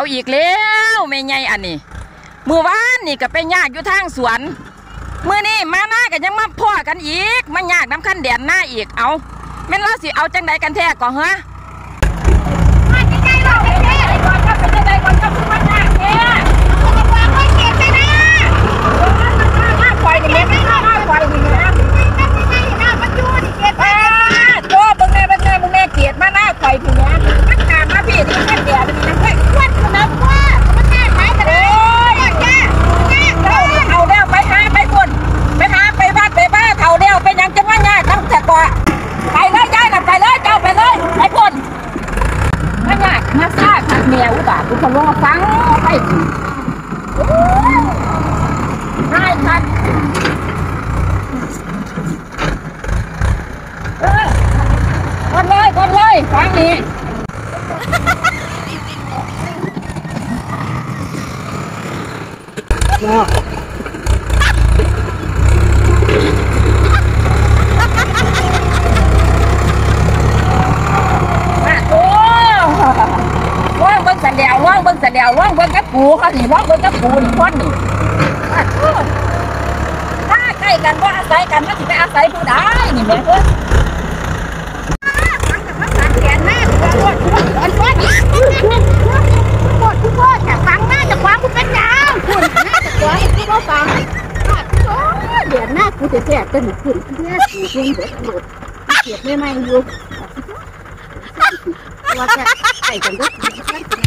เอาอีกแล้วแม่ใหญ่อันนี้มือวานนี่ก็ไปยากอยู่ทางสวนมือนี่มาหน้ากันยังมาพ่อกันอีกมันยากน้ำขั้นแดนหน้าอีกเอาแม่นเราสิเอาจังใดกันแท้ก่อนเหรอมาจังใดเราไปแท้ก่อนก็เป็นจังใดก่อนก็คือมันยากแท้จะวางไว้เก็บไปนะหน้าไฟนี่แม่หน้าไฟนี่นะหน้ามันจู่นี่เก็บไปโจ้บึงแม่เกียดมาหน้าไฟนี่นะมันตามมาพี่นี่ขั้นแดนนี่นะเฮ้ยวัดกันนะว่ามันแน่ไหมกันเลยเอาเร็วไปหาไปคนไปหาไปบ้านไปบ้านเขาเร็วไปยังจังว่ายากต้องแต่ก่อนไปเลยย้ายกันไปเลยเจ้าไปเลยไปคนไม่ยากมาซ่าขัดเมียอุบาททุกคนว่าฟังไปง่ายขัดคนเลยฟังนี่ว่างเบิ้งสันเดียวว่างเบิ้งกับปูเขาสิว่างเบิ้งกับปูนี่คนนี่ถ้าใกล้กันว่าอาศัยกันมันจะไปอาศัยผู้ใดนี่แม่เพื่อนแต่ฟังหน้าจะคว้าคุณเป็นยาวคุณหน้าจะคว้าคุณก็ฟังเดี๋ยวหน้ากูจะแจกเป็นคุณเนี่ยคุณเดี๋ยวหลุดเกียดไม่อยู่ว่าจะใส่กันก็